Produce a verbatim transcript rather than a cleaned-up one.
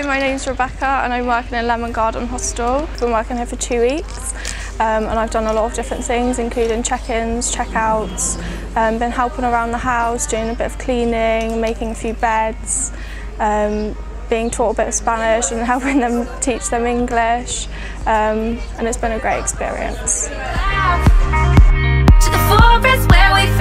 my name's Rebecca and I'm working in Lemon Garden Hostel. I've been working here for two weeks um, and I've done a lot of different things, including check-ins, check-outs, um, been helping around the house, doing a bit of cleaning, making a few beds, um, being taught a bit of Spanish and helping them teach them English, um, and it's been a great experience. To the forest where we